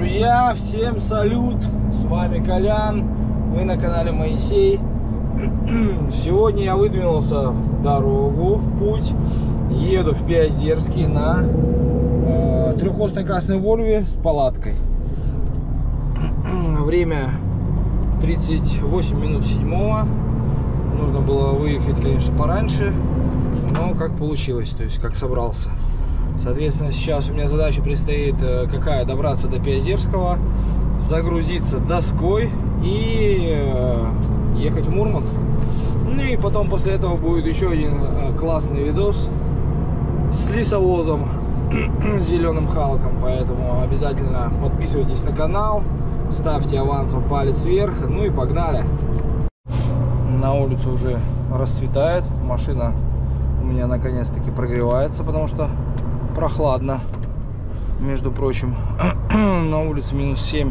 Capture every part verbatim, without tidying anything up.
Друзья, всем салют, с вами Колян, вы на канале Моисей. Сегодня я выдвинулся в дорогу, в путь, еду в Приозерский на э, трехосной красной Вольве с палаткой. Время тридцать восемь минут седьмого, нужно было выехать, конечно, пораньше, но как получилось, то есть как собрался. Соответственно, сейчас у меня задача предстоит какая: добраться до Приозерского, загрузиться доской и ехать в Мурманск. Ну и потом после этого будет еще один классный видос с лесовозом, с зеленым Халком. Поэтому обязательно подписывайтесь на канал, ставьте авансом палец вверх, ну и погнали. На улице уже расцветает, машина у меня наконец-таки прогревается, потому что прохладно, между прочим. На улице минус семь.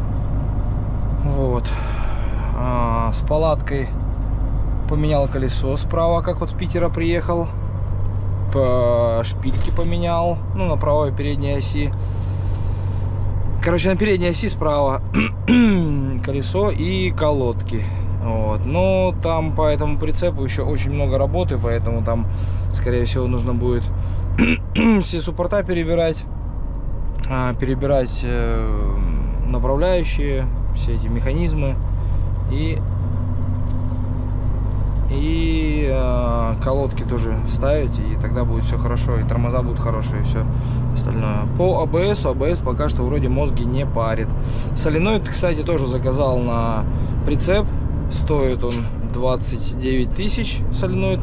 Вот. А, с палаткой поменял колесо справа, как вот с Питера приехал. По шпильке поменял, ну, на правой передней оси. Короче, на передней оси справа колесо и колодки. Вот. Но там по этому прицепу еще очень много работы, поэтому там, скорее всего, нужно будет все суппорта перебирать, перебирать направляющие, все эти механизмы и и э, колодки тоже ставить, и тогда будет все хорошо, и тормоза будут хорошие, и все остальное. По АБС, АБС пока что вроде мозги не парит. Соленоид, кстати, тоже заказал на прицеп, стоит он двадцать девять тысяч соленоид.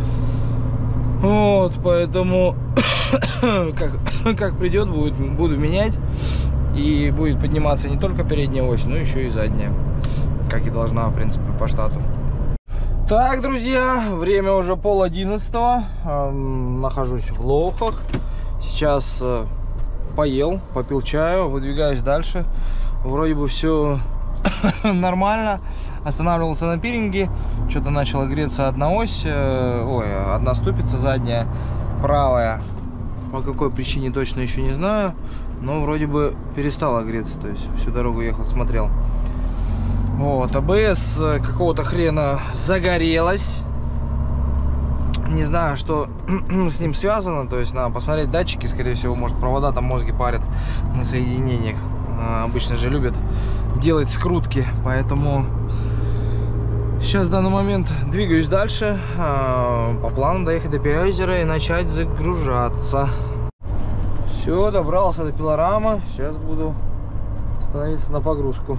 Вот, поэтому как, как придет, будет, буду менять, и будет подниматься не только передняя ось, но еще и задняя, как и должна, в принципе, по штату. Так, друзья, время уже пол одиннадцатого, эм, нахожусь в Лохах. Сейчас э, поел, попил чаю, выдвигаюсь дальше. Вроде бы все нормально. Останавливался на пиринге, что-то начала греться одна ось, э, ой, одна ступица задняя, правая. По какой причине точно еще не знаю, но вроде бы перестала греться, то есть всю дорогу ехал, смотрел. Вот, АБС какого-то хрена загорелась. Не знаю, что с ним связано. То есть надо посмотреть датчики, скорее всего, может, провода там мозги парят на соединениях. Обычно же любят делать скрутки. Поэтому сейчас в данный момент двигаюсь дальше. По плану доехать до Приозера и начать загружаться. Все, добрался до пилорамы. Сейчас буду становиться на погрузку.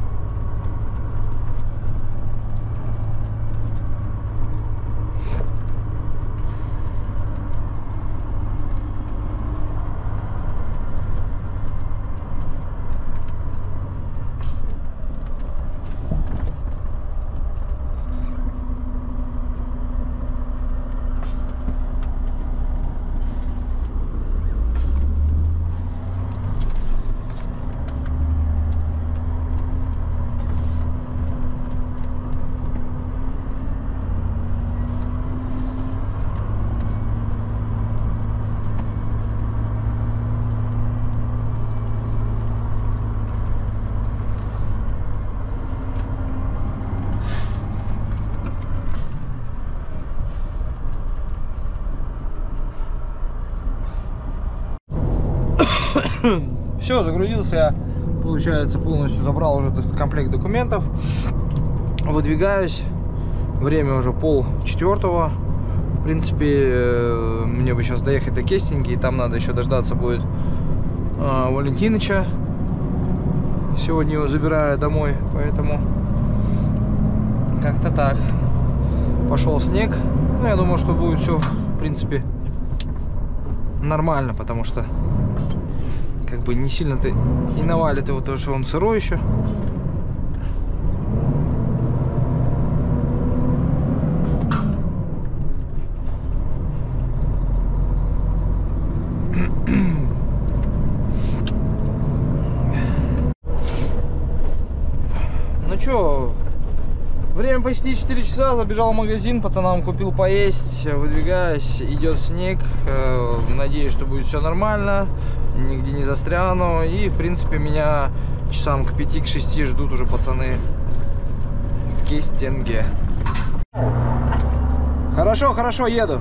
Все, загрузился я, получается, полностью забрал уже этот комплект документов. Выдвигаюсь. Время уже пол четвертого. В принципе, мне бы сейчас доехать до Кестинги, и там надо еще дождаться будет э, Валентиныча. Сегодня его забираю домой, поэтому как-то так. Пошел снег. Ну, я думаю, что будет все, в принципе, нормально, потому что как бы не сильно-то и навалит его, то что он сырой еще. Ну что, Время почти четыре часа, забежал в магазин, пацанам купил поесть, выдвигаюсь, идет снег, надеюсь, что будет все нормально, нигде не застряну, и, в принципе, меня часам к пяти, к шести ждут уже пацаны в Кестинге. Хорошо, хорошо, еду.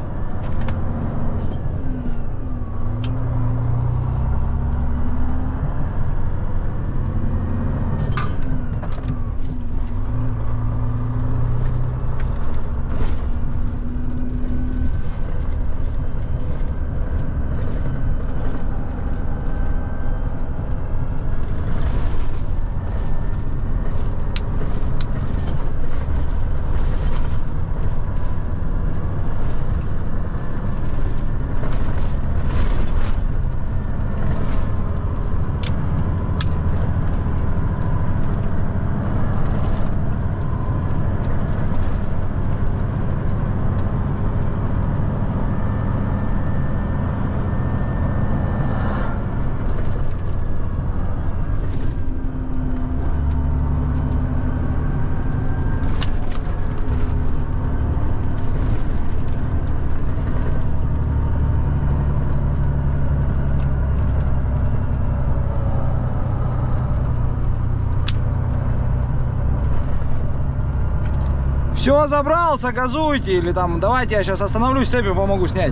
Все, забрался, газуйте, или там, давайте я сейчас остановлюсь, тебе помогу снять.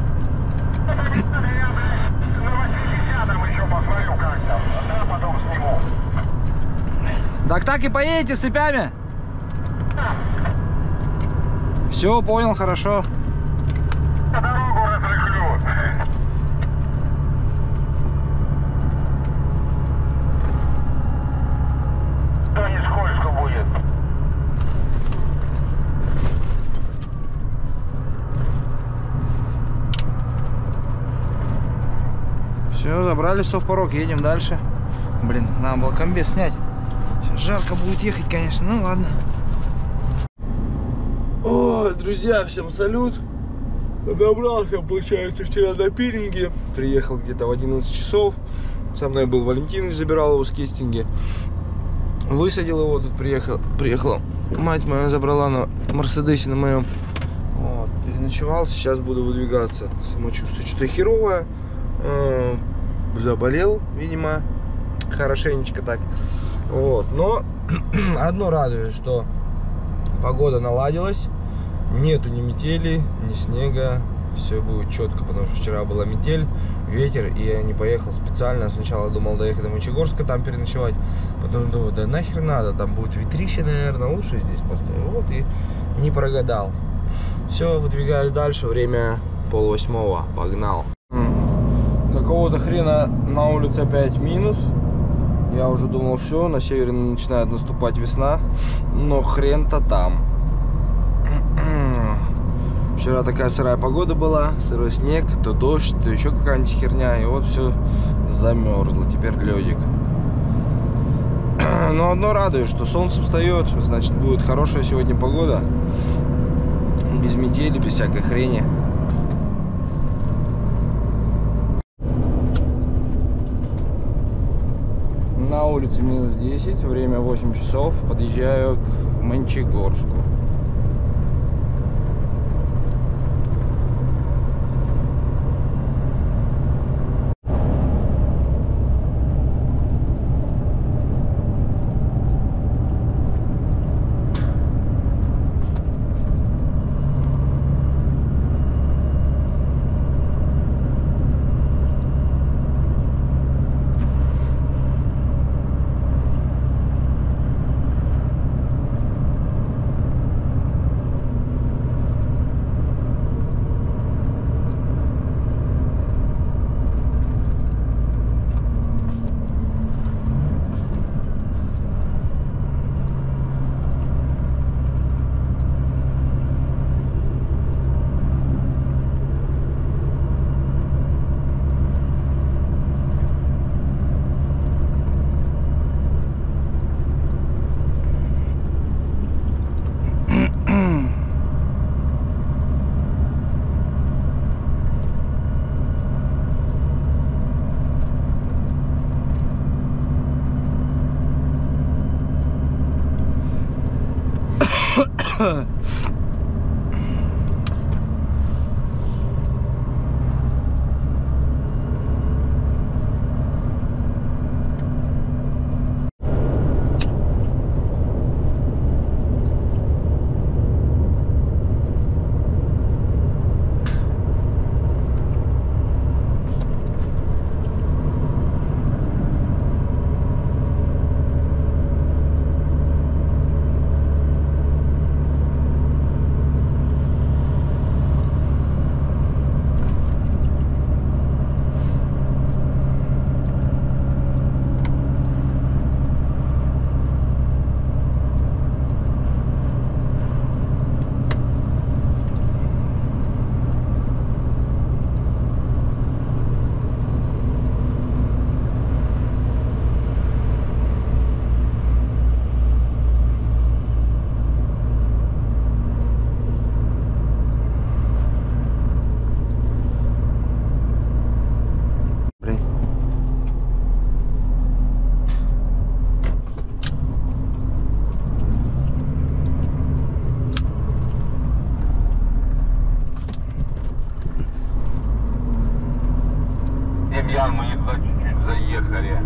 Так так и поедете с цепями? Все, понял, хорошо. Дорогу разрыхлют. Да не скользко будет. Все, забрали совпорог, едем дальше. Блин, надо было комбез снять. Сейчас жарко будет ехать, конечно, ну ладно. О, друзья, всем салют. Добрался, получается, вчера до пиринги. Приехал где-то в одиннадцать часов. Со мной был Валентинович, забирал его с Кестинги. Высадил его, тут приехал, приехала мать моя, забрала на Мерседесе на моем. Вот, переночевал, сейчас буду выдвигаться. Самочувствие что-то херовое. Э, заболел, видимо, хорошенечко так. Вот, но одно радует, что погода наладилась. Нету ни метели, ни снега. Все будет четко, потому что вчера была метель, ветер, и я не поехал специально. Сначала думал доехать до Мончегорска, там переночевать. Потом думаю, да нахер надо, там будет ветрище, наверное, лучше здесь поставить. Вот и не прогадал. Все, выдвигаюсь дальше, время полвосьмого, погнал. Какого-то хрена на улице опять минус. Я уже думал, все, на севере начинает наступать весна, но хрен-то там. Вчера такая сырая погода была, сырой снег, то дождь, то еще какая-нибудь херня, и вот все замерзло, теперь ледик. Но одно радует, что солнце встает, значит будет хорошая сегодня погода, без метели, без всякой хрени. На улице минус десять, время восемь часов, подъезжаю к Мончегорску. Демьян, мы не туда чуть-чуть заехали.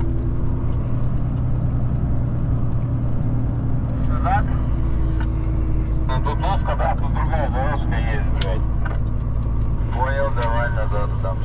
Назад? Ну тут узко, да, тут другая дорожка есть, блядь. Понял, давай назад там.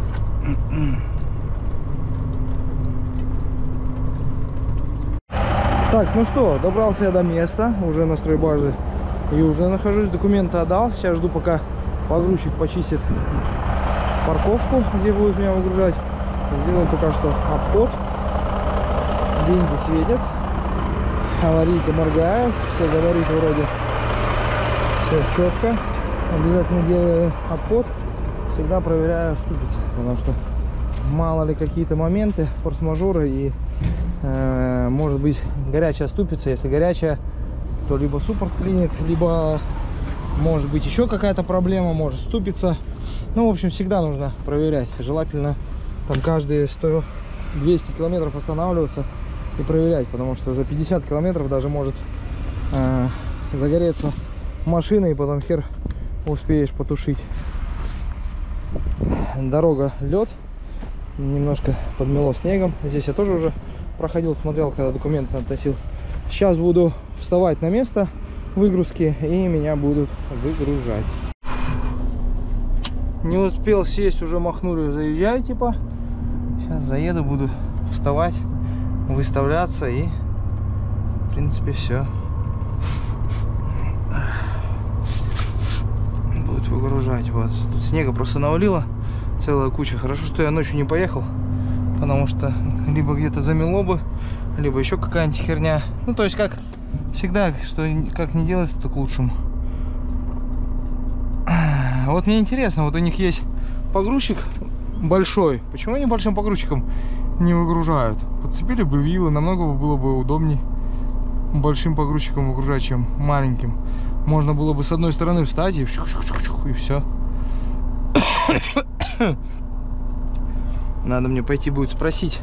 Так, ну что, добрался я до места, уже на стройбазе Южной нахожусь, документы отдал, сейчас жду, пока погрузчик почистит парковку, где будет меня выгружать. Сделаем пока что обход, линзы светят, аварийка моргает, все габариты вроде все четко. Обязательно делаю обход, всегда проверяю ступицы, потому что мало ли какие-то моменты, форс-мажоры, и э, может быть горячая ступица. Если горячая, то либо суппорт клинит, либо может быть еще какая-то проблема, может ступица. Ну, в общем, всегда нужно проверять. Желательно там каждые сто-двести километров останавливаться и проверять, потому что за пятьдесят километров даже может э, загореться машина, и потом хер успеешь потушить. Дорога лед, немножко подмело снегом. Здесь я тоже уже проходил, смотрел, когда документы относил. Сейчас буду вставать на место выгрузки, и меня будут выгружать. Не успел сесть, уже махнули, заезжай, типа. Сейчас заеду, буду вставать, выставляться, и в принципе все. Будут выгружать. Вот тут снега просто навалило целая куча. Хорошо, что я ночью не поехал, потому что либо где-то замело бы, либо еще какая-нибудь херня. Ну, то есть, как всегда, что как не делается, то к лучшему. Вот мне интересно, вот у них есть погрузчик большой. Почему они большим погрузчиком не выгружают? Подцепили бы вилы, намного было бы удобнее большим погрузчиком выгружать, чем маленьким. Можно было бы с одной стороны встать и, и все. Надо мне пойти будет спросить.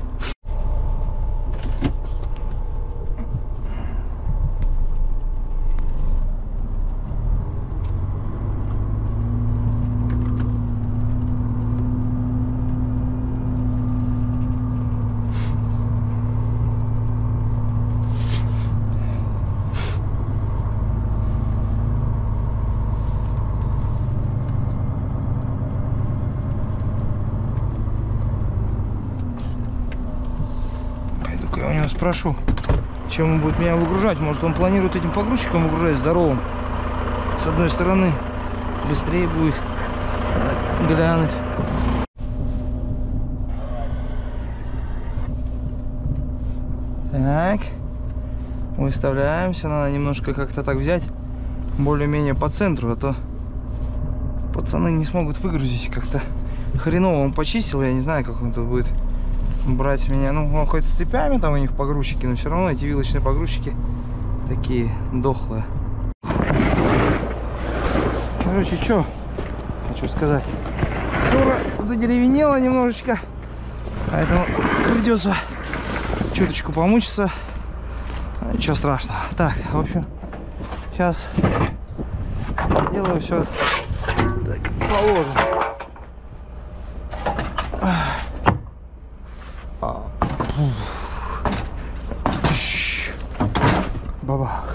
Я у него спрошу, чем он будет меня выгружать. Может, он планирует этим погрузчиком выгружать здоровым. С одной стороны быстрее будет глянуть. Так, выставляемся. Надо немножко как-то так взять, более-менее по центру, а то пацаны не смогут выгрузить. Как-то хреново он почистил, я не знаю, как он тут будет брать меня. Ну, он хоть с цепями там у них погрузчики, но все равно эти вилочные погрузчики такие дохлые. Короче, что хочу сказать, скоро задеревенело немножечко, поэтому придется чуточку помучиться. Ничего страшного. Так, в общем, Сейчас делаю все так, как положено. Бабах.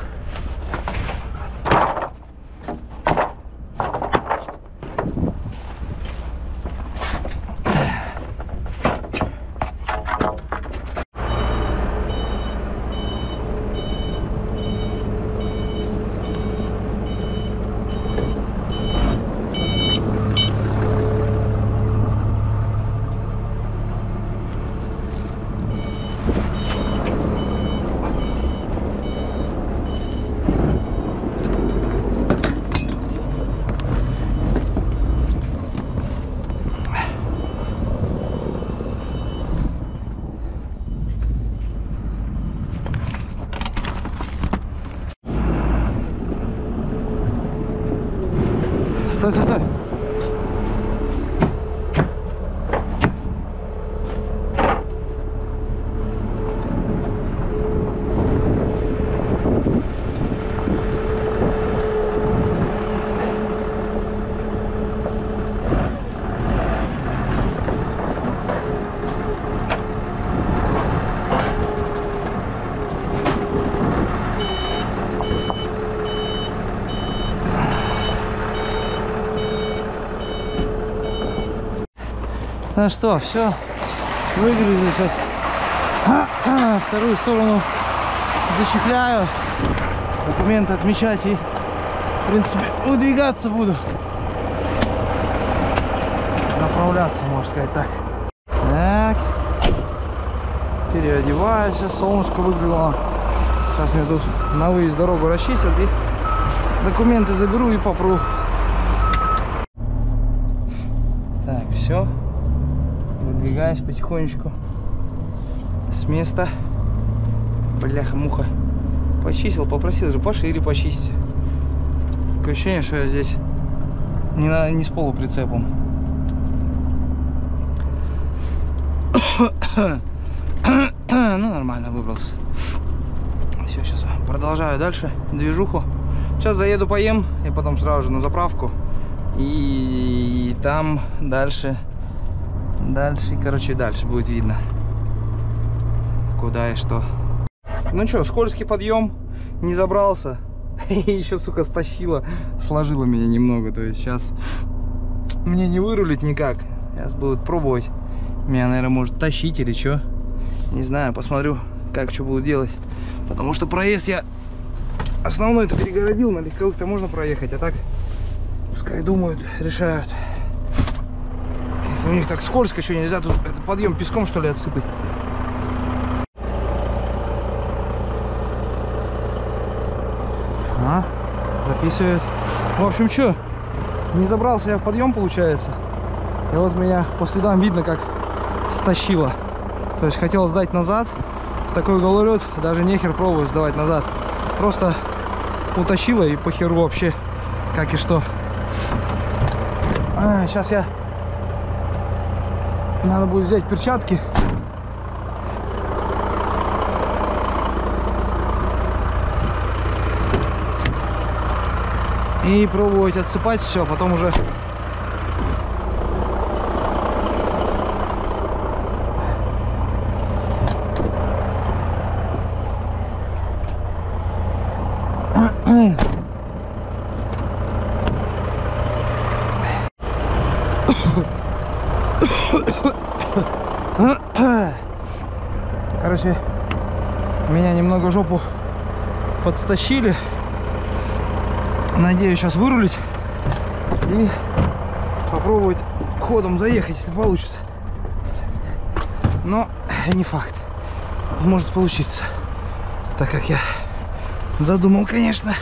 Стой, стой, стой. Ну что, все, выгрузил сейчас вторую сторону, зачехляю, документы отмечать и, в принципе, выдвигаться буду, заправляться, можно сказать так. Так, переодеваюсь, солнышко выглянуло, сейчас мне тут на выезд дорогу расчистят и документы заберу и попру. Так, все. Выдвигаюсь потихонечку с места. Бляха-муха. Почистил, попросил же пошире почистить. Такое ощущение, что я здесь не, на, не с полуприцепом. Ну, нормально, выбрался. Все, сейчас продолжаю дальше движуху. Сейчас заеду, поем, и потом сразу же на заправку. И там дальше... Дальше, короче, дальше будет видно, куда и что. Ну что, скользкий подъем, не забрался. И еще, сука, стащила, сложила меня немного. То есть сейчас мне не вырулить никак. Сейчас будут пробовать. Меня, наверное, может тащить или что. Не знаю, посмотрю, как что будут делать. Потому что проезд я основной-то перегородил. На легковых-то можно проехать, а так пускай думают, решают. Если у них так скользко, что нельзя тут этот подъем песком, что ли, отсыпать. А, записывает. В общем, что, не забрался я в подъем, получается. И вот меня по следам видно, как стащило. То есть хотел сдать назад. В такой гололед даже нехер пробовать сдавать назад. Просто утащило и похеру вообще, как и что. А, сейчас я... Надо будет взять перчатки. И пробовать отсыпать все, а потом уже... Короче, меня немного жопу подстащили. Надеюсь сейчас вырулить и попробовать ходом заехать, если получится. Но не факт. Может получиться, так как я задумал, конечно.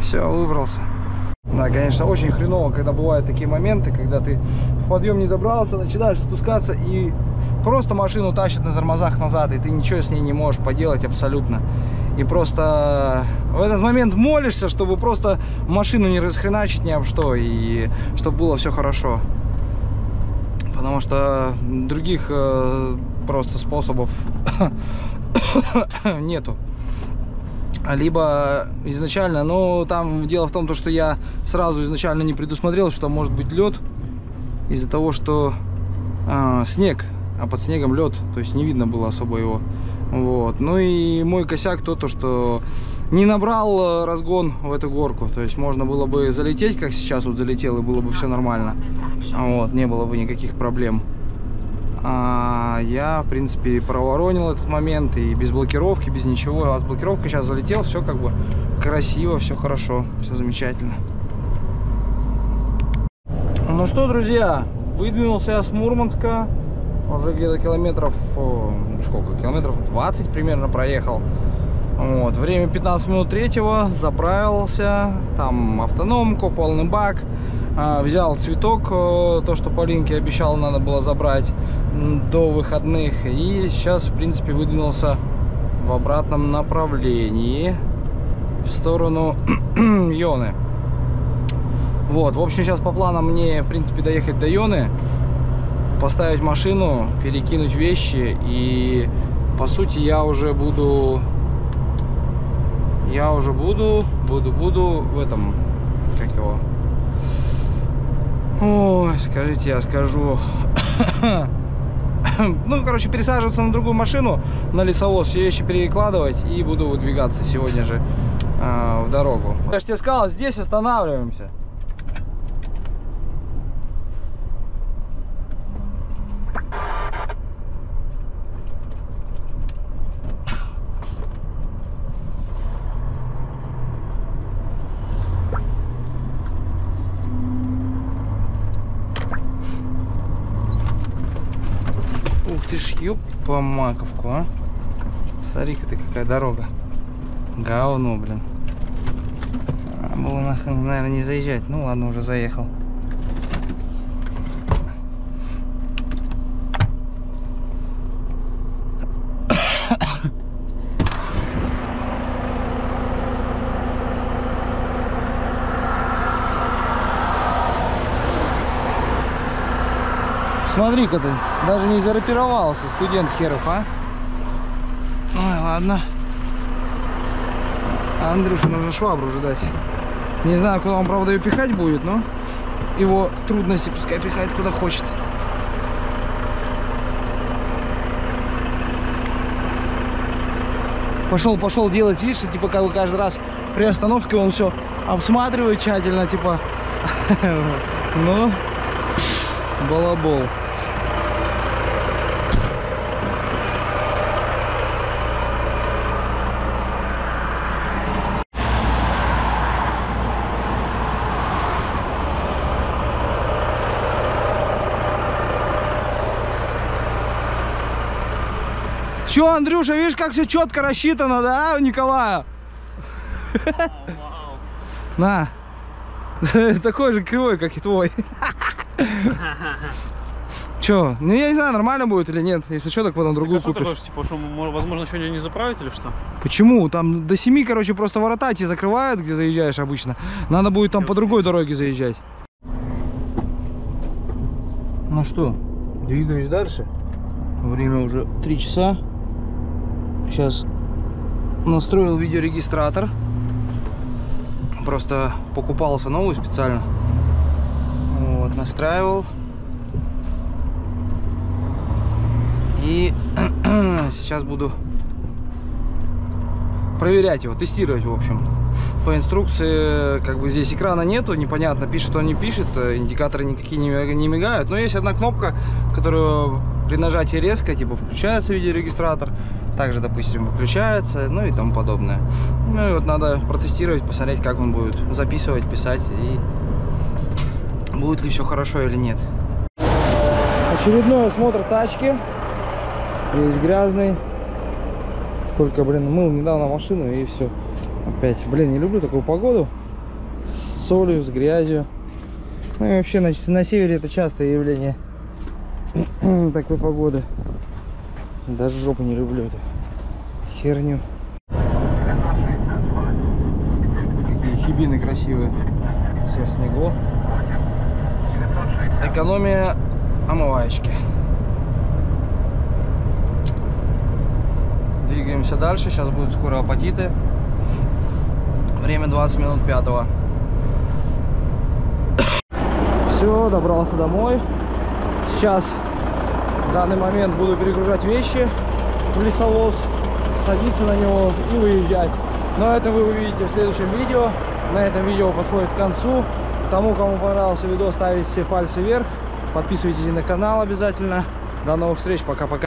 Все, выбрался. Да, конечно, очень хреново, когда бывают такие моменты, когда ты в подъем не забрался, начинаешь спускаться и просто машину тащит на тормозах назад, и ты ничего с ней не можешь поделать абсолютно. И просто в этот момент молишься, чтобы просто машину не расхреначить ни об что, и чтобы было все хорошо. Потому что других э, просто способов нету. Либо изначально, но там дело в том, что я сразу изначально не предусмотрел, что может быть лед, из-за того, что э, снег, а под снегом лед, то есть не видно было особо его. Вот. Ну и мой косяк то, то, что не набрал разгон в эту горку, то есть можно было бы залететь, как сейчас вот залетел, и было бы все нормально. Вот, не было бы никаких проблем. А я, в принципе, проворонил этот момент и без блокировки, без ничего. А с блокировкой сейчас залетел, все как бы красиво, все хорошо, все замечательно. Ну что, друзья, выдвинулся я с Мурманска. Уже где-то километров, сколько, километров двадцать примерно проехал. Вот, время пятнадцать минут третьего, заправился, там автономку, полный бак. Взял цветок, то, что Полинке обещал, надо было забрать до выходных. И сейчас, в принципе, выдвинулся в обратном направлении, в сторону Йоны. Вот, в общем, сейчас по планам мне, в принципе, доехать до Йоны, поставить машину, перекинуть вещи. И, по сути, я уже буду... Я уже буду, буду, буду в этом, как его... Ой, скажите, я скажу. Ну, короче, пересаживаться на другую машину, на лесовоз, все вещи перекладывать, и буду выдвигаться сегодня же э, в дорогу. Я же тебе сказал, здесь останавливаемся. Ты ж ёпа маковку, а? Смотри-ка ты, какая дорога. Говно, блин. А, было нахрен, наверное, не заезжать. Ну ладно, уже заехал. Смотри-ка ты, даже не зарапировался, студент херов, а? Ой, ладно. Андрюше нужно швабру уже дать. Не знаю, куда он, правда, ее пихать будет, но его трудности пускай пихает куда хочет. Пошел, пошел делать вид, что типа как бы каждый раз при остановке он все обсматривает тщательно, типа. Ну, балабол. Че, Андрюша, видишь, как все четко рассчитано, да, у Николая? На. Такой же кривой, как и твой. Че, ну я не знаю, нормально будет или нет. Если что, так потом другую так, а купишь. Что, типа, что, возможно, сегодня не заправить или что? Почему? Там до семи, короче, просто ворота тебе закрывают, где заезжаешь обычно. Надо будет там по другой дороге заезжать. Ну что, двигаюсь дальше. Время уже три часа. Сейчас настроил видеорегистратор. Просто покупался новый специально. Вот, настраивал. И сейчас буду проверять его, тестировать, в общем. По инструкции, как бы здесь экрана нету, непонятно, пишет он, не пишет, индикаторы никакие не мигают. Но есть одна кнопка, которую при нажатии резко, типа, включается видеорегистратор. Также, допустим, выключается, ну и тому подобное. Ну и вот надо протестировать, посмотреть, как он будет записывать, писать, и будет ли все хорошо или нет. Очередной осмотр тачки. Весь грязный. Только, блин, мыл недавно машину, и все. Опять, блин, не люблю такую погоду. солью, с грязью. Ну и вообще на, на севере это частое явление такой погоды. Даже жопу не люблю эту херню. Какие хибины красивые. Все в снегу. Экономия омываечки. Двигаемся дальше. Сейчас будут скоро апатиты. Время двадцать минут пятого. Все, добрался домой. Сейчас в данный момент буду перегружать вещи в лесовоз, садиться на него и выезжать. Но это вы увидите в следующем видео. На этом видео подходит к концу. Тому, кому понравился видео, ставите пальцы вверх. Подписывайтесь на канал обязательно. До новых встреч. Пока-пока.